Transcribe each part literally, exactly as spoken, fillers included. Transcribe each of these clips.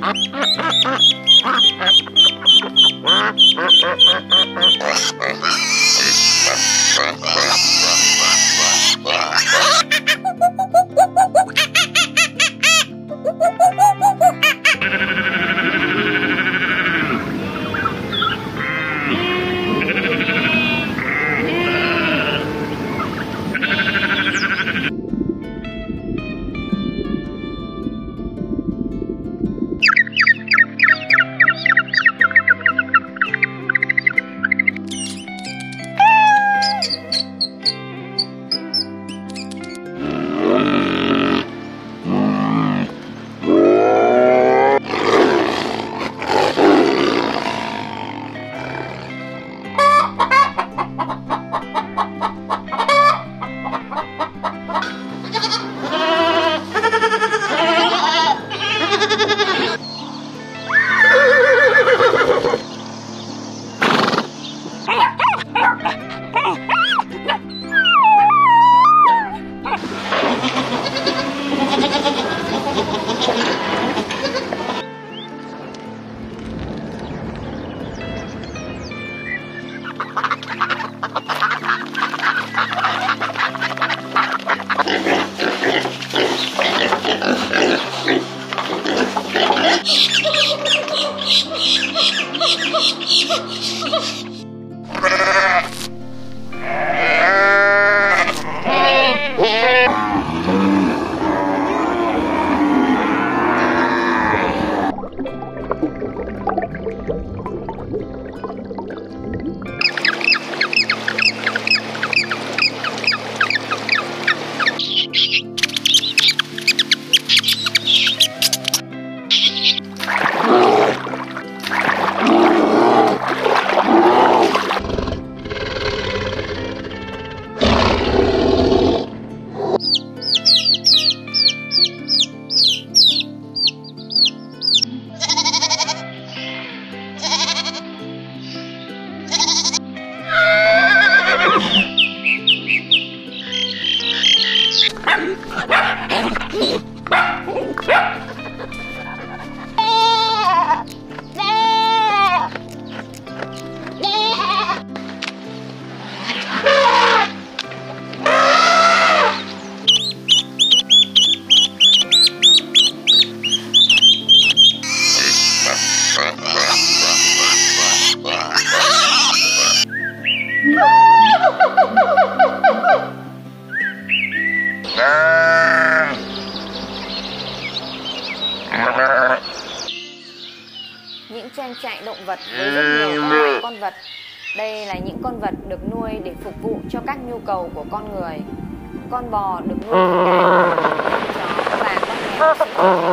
Những trang trại động vật với rất nhiều các loại con vật. Đây là những con vật được nuôi để phục vụ cho các nhu cầu của con người. Con bò được nuôi thành đàn, chó và con mèo sẽ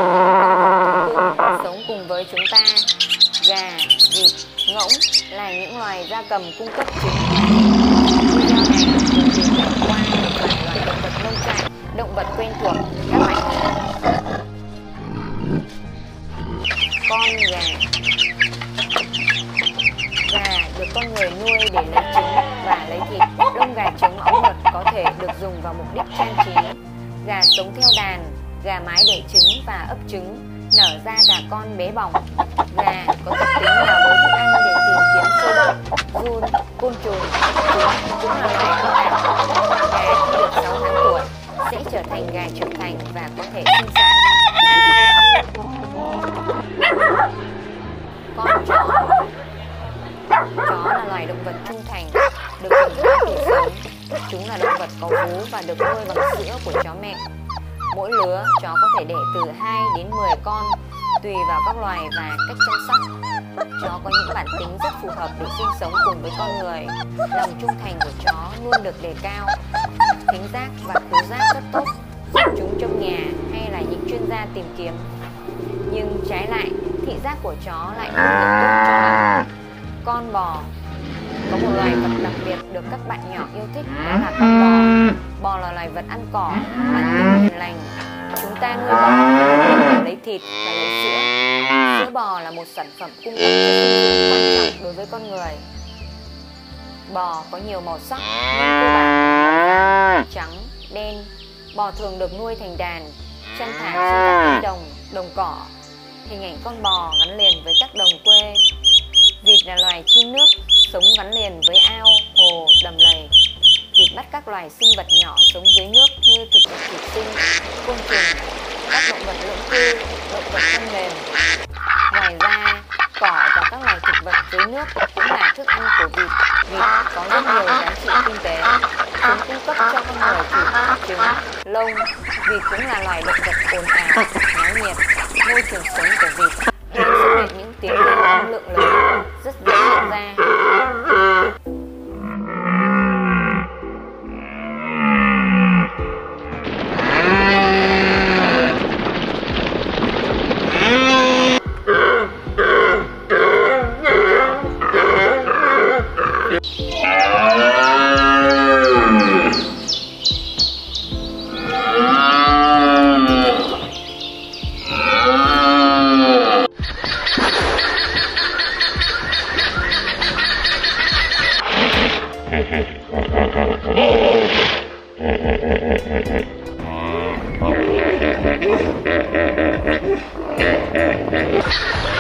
con vật sống cùng với chúng ta. Gà, vịt, ngỗng là những loài gia cầm cung cấp trứng. Video này được diễn đạt qua một vài loài động vật nông trại, động vật quen thuộc các bạn nhé. Con gà. Gà được con người nuôi để lấy trứng và lấy thịt. Lông gà trống óng mượt có thể được dùng vào mục đích trang trí. Gà sống theo đàn, gà mái đẻ trứng và ấp trứng, nở ra gà con bé bỏng. Gà có tập tính nhào bới thức ăn để tìm kiếm sâu bệnh, giun, côn trùng. Chúng cũng là loài ăn ảnh. Gà khi được sáu tháng tuổi sẽ trở thành gà trưởng thành và có thể sinh sản. Con chó. Chó là loài động vật trung thành, được hưởng thụ để sống. Chúng là động vật có vú và được nuôi bằng sữa của chó mẹ. Mỗi lứa chó có thể đẻ từ hai đến mười con, tùy vào các loài và cách chăm sóc. Chó có những bản tính rất phù hợp để sinh sống cùng với con người. Lòng trung thành của chó luôn được đề cao. Thính giác và khứu giác rất tốt, giúp chúng trong nhà hay là những chuyên gia tìm kiếm. Nhưng trái lại, thị giác của chó lại không được tốt cho lắm. Con bò. Có một loài vật đặc biệt được các bạn nhỏ yêu thích, đó là con bò. Bò là loài vật ăn cỏ, bản tính hiền lành. Chúng ta nuôi bò để lấy thịt và lấy sữa. Sữa bò là một sản phẩm cung cấp chất dinh dưỡng quan trọng đối với con người. Bò có nhiều màu sắc, nhưng cơ bản trắng, đen. Bò thường được nuôi thành đàn, chăn thả trên các cánh đồng, đồng cỏ. Hình ảnh con bò gắn liền với các đồng quê. Vịt là loài chim nước, sống gắn liền với ao, hồ, đầm lầy. Vịt bắt các loài sinh vật nhỏ sống dưới nước như thực vật thủy sinh, côn trùng, các động vật lưỡng cư, động vật thân mềm. Ngoài ra, cỏ và các loài thực vật dưới nước cũng là thức ăn của vịt. Vịt có rất nhiều giá trị kinh tế. Chúng cung cấp cho con người thịt, trứng, lông. Vịt cũng là loài động vật ồn ào, náo nhiệt. Môi trường sống của vịt hay xuất hiện những tiếng kêu âm lượng lớn, rất dễ nhận ra. Oh,